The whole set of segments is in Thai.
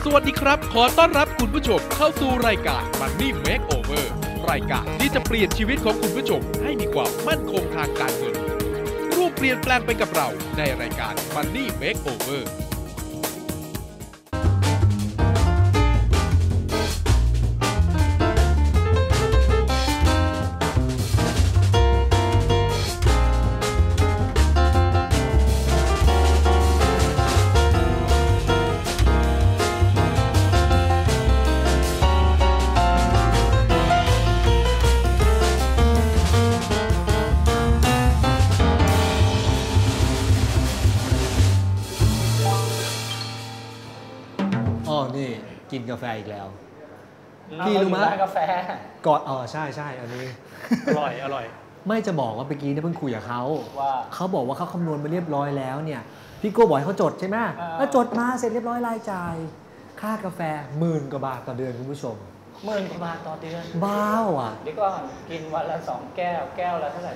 วัสดีครับขอต้อนรับคุณผู้ชมเข้าสู่รายการ Money Makeover รายการที่จะเปลี่ยนชีวิตของคุณผู้ชมให้มีความมั่นคงทางการเงินร่วมเปลี่ยนแปลงไปกับเราในรายการ Money Makeover กินกาแฟอีกแล้วพี่รู้ไหมกาแฟก่อนใช่ใช่อันนี้อร่อยไม่จะบอกว่าเมื่อกี้เนี่ยเพิ่งคุยกับเขาว่าเขาบอกว่าเขาคำนวณมาเรียบร้อยแล้วเนี่ยพี่โก้บอกให้เขาจดใช่ไหมแล้วจดมาเสร็จเรียบร้อยรายจ่ายค่ากาแฟ10,000 กว่าบาทต่อเดือนคุณผู้ชม 10,000 กว่าบาทต่อเดือนบ้าอ่ะเดี๋ยวก็กินวันละ2 แก้วแก้วละเท่าไหร่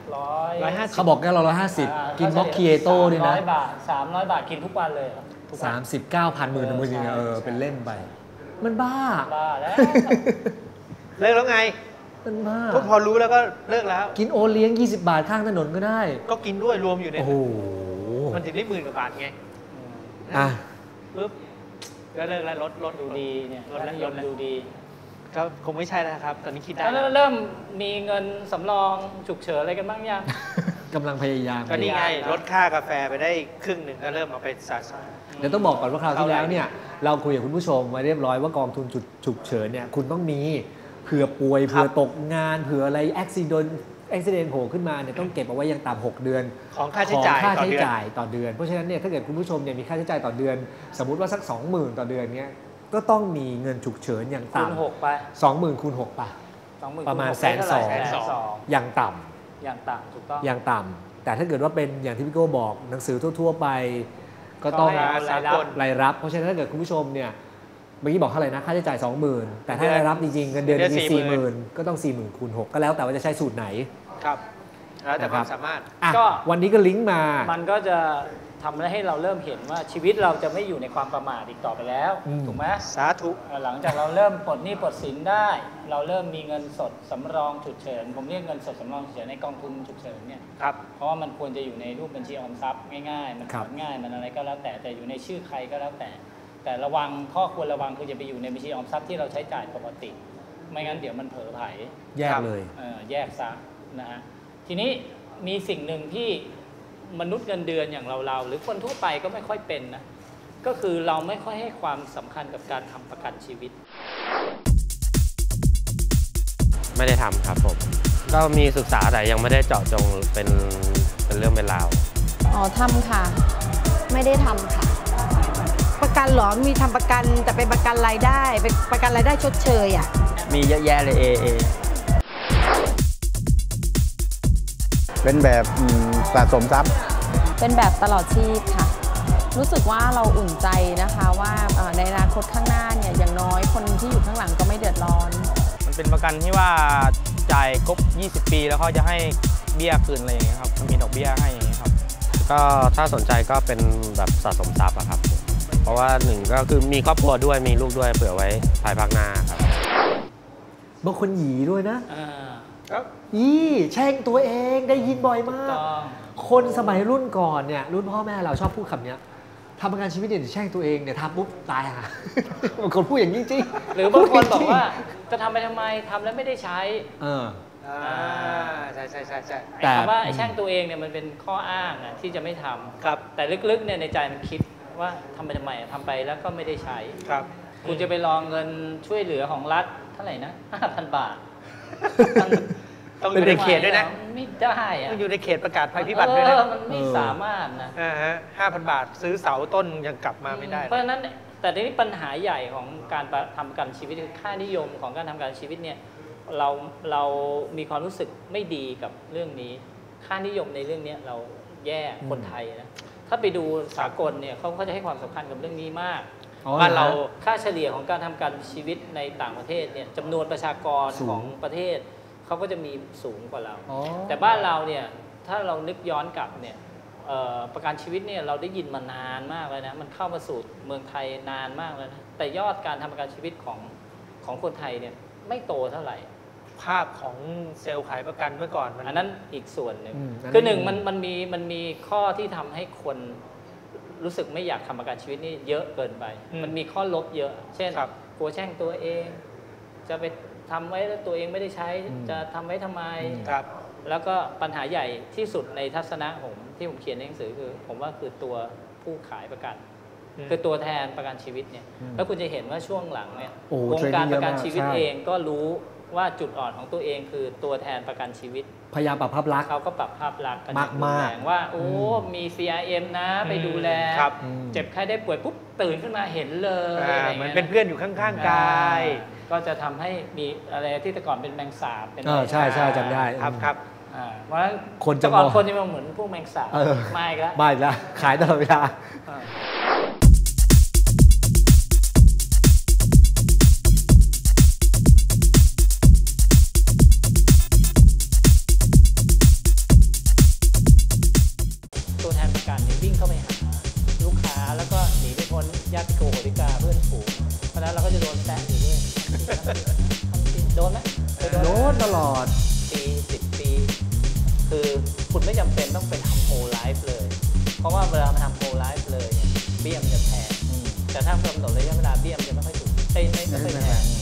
150 เขาบอกแก้วละ150กินม็อกคิเอโต้ด้วยนะ 300 บาท300 บาทกินทุกวันเลย 39,000หมื่นมือจริงเป็นเล่นไปมันบ้าแล้วเลิกแล้วไงมันบ้าก็พอรู้แล้วก็เลิกแล้วกินโอเลี้ยง20 บาทข้างถนนก็ได้ก็กินด้วยรวมอยู่ในโอ้โหมันถึงได้10,000 กว่าบาทไงปุ๊บก็เลิกแล้วลดดูดีเนี่ยลดแล้วดูดีก็คงไม่ใช่แล้วครับตอนนี้คิดได้แล้วเริ่มมีเงินสำรองฉุกเฉินอะไรกันบ้างยังกำลังพยายามก็นี่ไงลดค่ากาแฟไปได้ครึ่งหนึ่งก็เริ่มเอาไปสะสมเดี๋ยวต้องบอกก่อนว่าคราวที่แล้วเนี่ยเราคุยกับคุณผู้ชมมาเรียบร้อยว่ากองทุนฉุกเฉินเนี่ยคุณต้องมีเผื่อป่วยเผื่อตกงานเผื่ออะไรอุบิเหตุโผล่ขึ้นมาเนี่ยต้องเก็บเอาไว้ยังต่ำ6 เดือนของค่าใช้จ่ายต่อเดือนเพราะฉะนั้นเนี่ยถ้าเกิดคุณผู้ชมเนี่ยมีค่าใช้จ่ายต่อเดือนสมมุติว่าสัก 20,000 ต่อเดือนเนี่ยก็ต้องมีเงินฉุกเฉินอย่างต่ำคูณ6ไป 20,000 คูณ 6 ป่ะประมาณ120,000อย่างต่ำถูกต้องอย่างต่ำแต่ถ้าเกิดว่าเป็นอย่างที่พี่โก้บอกหนังสือทั่วไปก็ต้องรายรับเพราะฉะนั้นถ้าเกิดคุณผู้ชมเนี่ยเมื่อกี้บอกเท่าไหร่นะค่าใช้จ่าย 20,000 แต่ถ้ารายรับจริงๆเงินเดือนมี 40,000 ก็ต้อง 40,000 คูณ 6ก็แล้วแต่ว่าจะใช้สูตรไหนครับแล้วแต่ความสามารถก็วันนี้ก็ลิงก์มามันก็จะทำให้เราเริ่มเห็นว่าชีวิตเราจะไม่อยู่ในความประมาทอีกต่อไปแล้วถูกไหมสาธุหลังจากเราเริ่มปลดหนี้ปลดสินได้เราเริ่มมีเงินสดสำรองฉุกเฉินผมเรียกเงินสดสำรองฉุกเฉินในกองทุนฉุกเฉินเนี่ยเพราะว่ามันควรจะอยู่ในรูปบัญชีออมทรัพย์ง่ายๆมันง่ายมันอะไรก็แล้วแต่อยู่ในชื่อใครก็แล้วแต่ระวังข้อควรระวังคือจะไปอยู่ในบัญชีออมทรัพย์ที่เราใช้จ่ายปกติไม่งั้นเดี๋ยวมันเผลอไผแยกเลยแยกซะนะฮะทีนี้มีสิ่งหนึ่งที่มนุษย์เงินเดือนอย่างเราหรือคนทั่วไปก็ไม่ค่อยเป็นนะก็คือเราไม่ค่อยให้ความสำคัญกับการทำประกันชีวิตไม่ได้ทำครับผมก็มีศึกษาแต่ยังไม่ได้เจาะจงเป็นเรื่องเป็นราวทำค่ะไม่ได้ทำค่ะประกันหรอมีทำประกันแต่เป็นประกันรายได้เป็นประกันรายได้ชดเชยอ่ะมีเยอะแยะเลยเป็นแบบสะสมทรัพย์เป็นแบบตลอดชีพค่ะรู้สึกว่าเราอุ่นใจนะคะว่าในอนาคตข้างหน้าเนี่ยอย่างน้อยคนที่อยู่ข้างหลังก็ไม่เดือดร้อนมันเป็นประกันที่ว่าจ่ายครบ20 ปีแล้วเขาจะให้เบี้ยคืนอะไรอย่างเงี้ยครับมันมีดอกเบี้ยให้อย่างเงี้ยครับก็ถ้าสนใจก็เป็นแบบสะสมทรัพย์ครับเพราะว่าหนึ่งก็คือมีครอบครัวด้วยมีลูกด้วยเผื่อไว้ภายภาคหน้าครับบางคนหยีด้วยนะแช่งตัวเองได้ยินบ่อยมากคนสมัยรุ่นก่อนเนี่ยรุ่นพ่อแม่เราชอบพูดคำนี้ทำประกันชีวิตเนี่ยแช่งตัวเองเนี่ยทำปุ๊บตายค่ะบางคนพูดอย่างนี้จริงหรือบางคนบอกว่าจะทำไปทำไมทำแล้วไม่ได้ใช้ใช่แต่คำว่าแช่งตัวเองเนี่ยมันเป็นข้ออ้างที่จะไม่ทำครับแต่ลึกๆเนี่ยในใจมันคิดว่าทำไปทำไมทำไปแล้วก็ไม่ได้ใช้ครับคุณจะไปรอเงินช่วยเหลือของรัฐเท่าไหร่นะ 5,000 บาทต้องอยู่ในเขตด้วยนะไม่ได้ต้องอยู่ในเขตประกาศภัยพิบัติด้วยนะมันไม่สามารถนะ5,000 บาทซื้อเสาต้นยังกลับมาไม่ได้เพราะฉะนั้นแต่ทีนี้ปัญหาใหญ่ของการทำประกันชีวิตคือค่านิยมของการทำประกันชีวิตเนี่ยเรามีความรู้สึกไม่ดีกับเรื่องนี้ค่านิยมในเรื่องนี้เราแย่คนไทยนะถ้าไปดูสากลเนี่ยเขาจะให้ความสำคัญกับเรื่องนี้มากว่าเราค่าเฉลี่ยของการทำประกันชีวิตในต่างประเทศเนี่ยจำนวนประชากรของประเทศเขาก็จะมีสูงกว่าเราแต่บ้านเราเนี่ยถ้าเรานึกย้อนกลับเนี่ยประกันชีวิตเนี่ยเราได้ยินมานานมากเลยนะมันเข้ามาสู่เมืองไทยนานมากแล้วนะแต่ยอดการทำประกันชีวิตของคนไทยเนี่ยไม่โตเท่าไหร่ภาพของเซลล์ขายประกันเมื่อก่อนอันนั้นอีกส่วนหนึ่งคือหนึ่งมันมีข้อที่ทำให้คนรู้สึกไม่อยากทำประกันชีวิตนี่เยอะเกินไปมันมีข้อลบเยอะเช่นกลัวแช่งตัวเองจะไปทำไว้แล้วตัวเองไม่ได้ใช้จะทำไว้ทำไมแล้วก็ปัญหาใหญ่ที่สุดในทัศนะผมที่ผมเขียนในหนังสือคือผมว่าคือตัวผู้ขายประกันคือตัวแทนประกันชีวิตเนี่ยแล้วคุณจะเห็นว่าช่วงหลังเนี่ยวงการประกันชีวิตเองก็รู้ว่าจุดอ่อนของตัวเองคือตัวแทนประกันชีวิตพยายามปรับภาพลักษณ์เขาก็ปรับภาพลักษณ์กันมากว่าโอ้มี CRM นะไปดูแลเจ็บไข้ได้ป่วยปุ๊บตื่นขึ้นมาเห็นเลยเหมือนเป็นเพื่อนอยู่ข้างๆกายก็จะทำให้มีอะไรที่แต่ก่อนเป็นแมงสาบเป็นใช่ใช่จำได้ครับเพราะฉะนั้นคนจะมองคนจะมองเหมือนพวกแมงสาบไม่ละไม่ละขายตลอดเวลาตัวแทนประกันวิ่งเข้าไปหาลูกค้าแล้วก็หนีไปพ้นญาติโกโหติกาเพื่อนฝูงเพราะนั้นเราก็จะโดนแซะอยู่ด้วยโดนไหมโดนตลอดปี10 ปีคือคุณไม่จำเป็นต้องไปทำโฮไลฟ์เลยเพราะว่าเวลามาทำโฮไลฟ์เลยเบี้ยมันจะแพงแต่ถ้ากำหนดระยะเวลาเบี้ยมันจะไม่ค่อยถูกไม่ค่อยแพง